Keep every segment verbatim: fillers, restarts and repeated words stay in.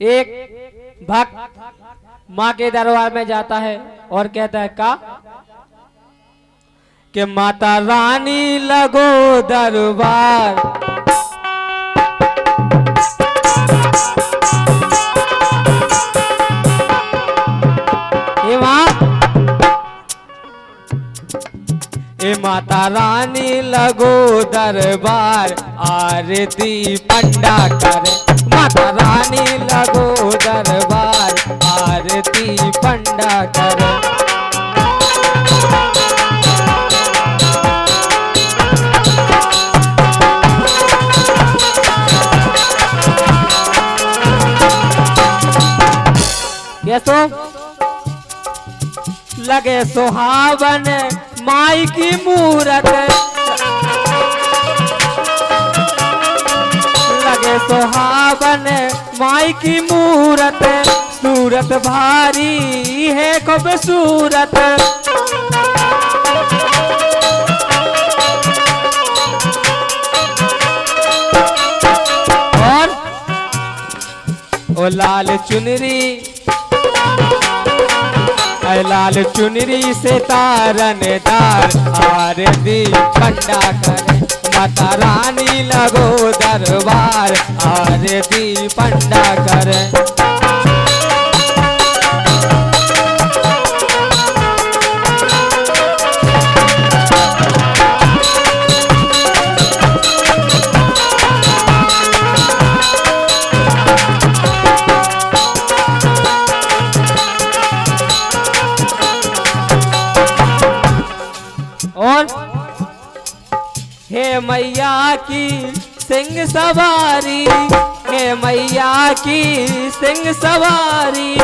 एक भक्त माँ के दरबार में जाता है और कहता है का कि माता रानी लगो दरबार, ए माँ ए माता रानी लगो दरबार, आरती पंडा करे। माता रानी लगो दरबार, आरती पंडा करे। ये तो लगे सुहावन माई की मूरत, लगे सुहावन माई की मूरत, सूरत भारी है खूबसूरत। और ओ लाल चुनरी, लाल चुनरी से तारनदार, आरती पंडा करे। माता रानी लगो दरबार, आरती पंडा करे। और हे मैया की सिंह सवारी, हे मैया की सिंह सवारी,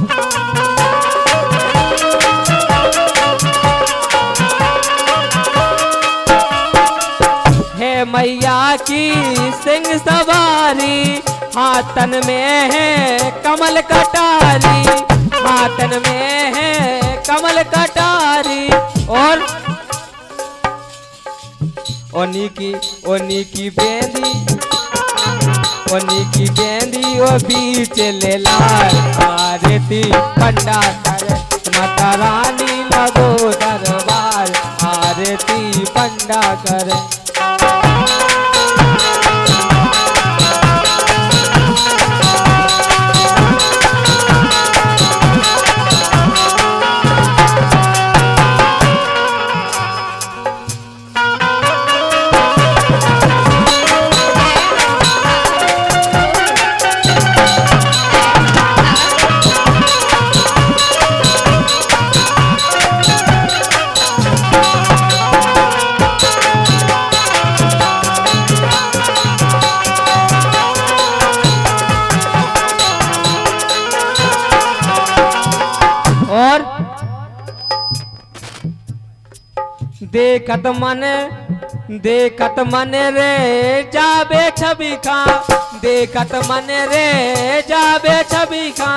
हे मैया की सिंह सवारी, हाथन में है कमल कटारी, हाथन में है कमल कटारी। और ओनी की ओनी की बेंदी, ओनी की बेंदी ओ बीच ले लाल, आरती पंडा करे। माता रानी लगो दरबार, आरती पंडा करे। और देखत मन, देखत मन रे जाबे छवि खा, देखत मन रे जाबे छवि खा।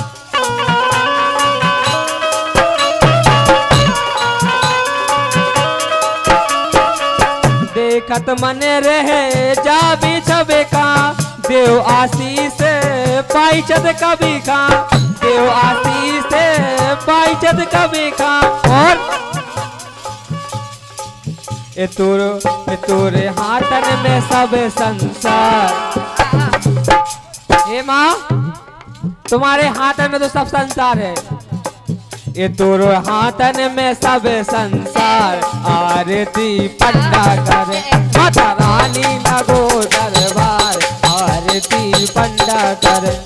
देखत मन रे जाबे छवि खा, देव आशीष पाई चद कभी खा, देव आशीष पाई चद कभी खा। और ए तोरो ए तोरे हाथन में सब संसार, ए माँ तुम्हारे हाथन में तो सब संसार है। ये तोरो हाथन में सब संसार, आरती पंडा करे। माता रानी लगो दरबार, आरती पंडा करे।